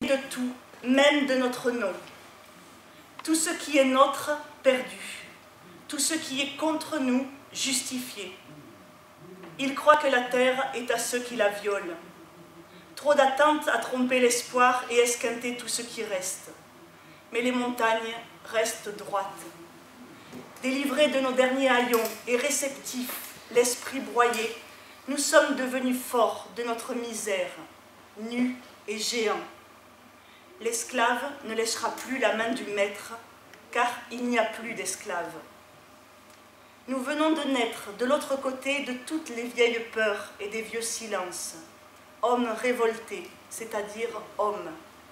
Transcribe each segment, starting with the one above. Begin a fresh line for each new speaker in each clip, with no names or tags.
de tout, même de notre nom. Tout ce qui est nôtre, perdu. Tout ce qui est contre nous, justifié. Il croit que la terre est à ceux qui la violent. Trop d'attentes a trompé l'espoir et esquinté tout ce qui reste. Mais les montagnes restent droites. Délivrés de nos derniers haillons et réceptifs, l'esprit broyé, nous sommes devenus forts de notre misère, nus et géants. L'esclave ne lâchera plus la main du maître, car il n'y a plus d'esclaves. Nous venons de naître de l'autre côté de toutes les vieilles peurs et des vieux silences. Hommes révoltés, c'est-à-dire hommes.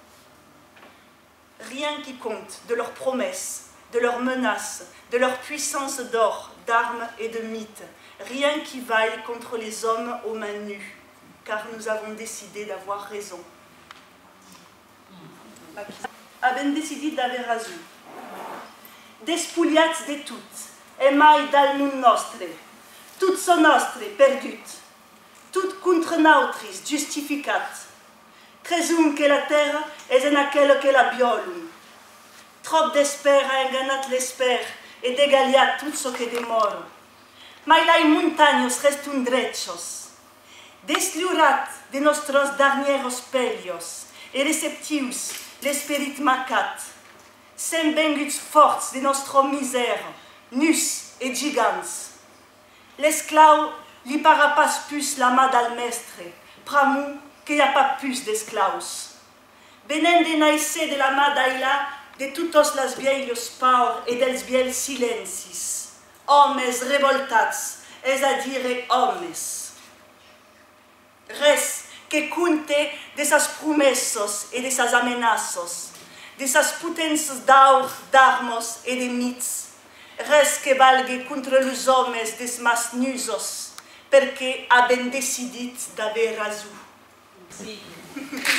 Rien qui compte de leurs promesses, de leurs menaces, de leur puissance d'or, d'armes et de mythes. Rien qui vaille contre les hommes aux mains nues, car nous avons décidé d'avoir raison. Abbiamo decidit d'aver raison. Despugliats de tout, e mai dal nun nostre, tout so nostre perdut, tout contre nautris justificat. Cresum que la terra es en aquello que la violum. Trop d'esper a enganat l'esper e degaliat tout ce que demoro. Mai lai montaños restum drechos. Desliurat de nostros darnieros pelios e receptius l'esperit macat. Sem venguts forts de nostro misère, nus et gigants. L'esclau li para pas plus la mà dal mestre, pramu que y a pas plus d'esclaus. Venent de naisse de la mà d'aila de tutos las vieios paur e dels viels silencis. Homes revoltats, es a dire homes. Res que cunte de sas promessos e de sas amenaços, de sas potences d'aur, d'armos e de mits, res que valgue contra los homes des mas nusos, perquè haben decidit d'aver raison. Sí.